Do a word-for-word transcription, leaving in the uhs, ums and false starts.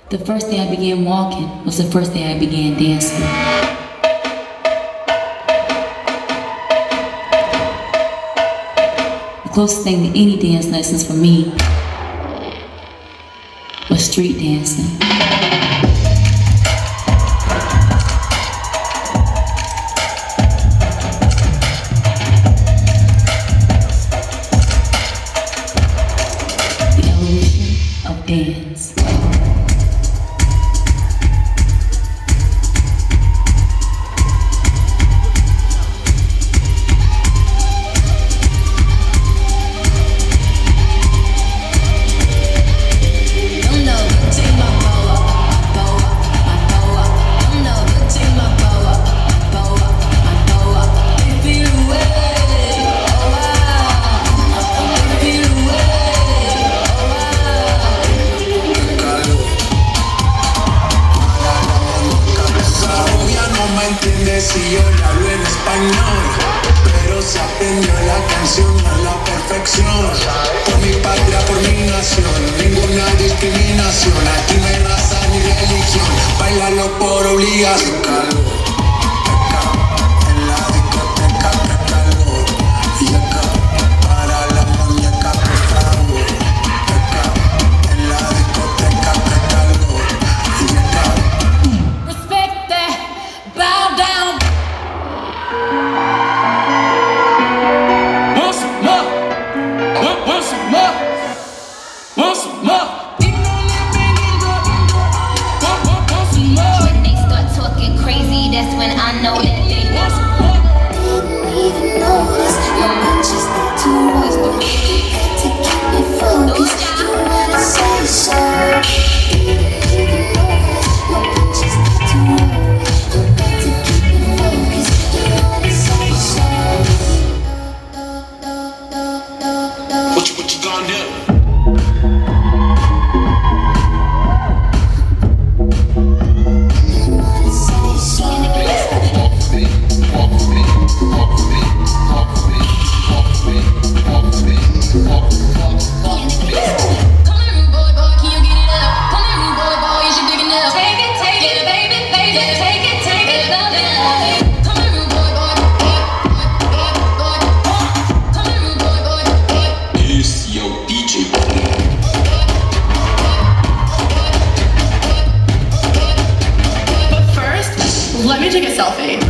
The first day I began walking was the first day I began dancing. The closest thing to any dance lessons for me was street dancing. The evolution of dance. Si yo le hablo en español, pero se aprendió la canción a la perfección. Por mi patria, por mi nación, ninguna discriminación. Aquí no hay raza ni religión, bailalo por obligación. Calor, en la discoteca que calor. Y acá, para la muñeca por favor. Acá, en la discoteca que calor. Y acá. Respect that, bow down. Want some more? Want, want some more? Want some more? Want, want, want some more? When they start talking crazy, that's when I know that they Want some more? Didn't even notice your punches start to roll. To keep me focused, you wanna say so. Didn't even notice your punches start to roll. To keep me focused, you wanna say so. What you, what you gonna do? You wanna say so. Come here, rude boy, boy, can you get it up? Come here, rude boy, boy, you should dig it up. Take it, take it, baby, baby, take it, take it, love it. Come here, rude boy, boy, boy, boy, boy, boy. Come here, rude boy, boy, boy. It's your D J. But first, let me take a selfie.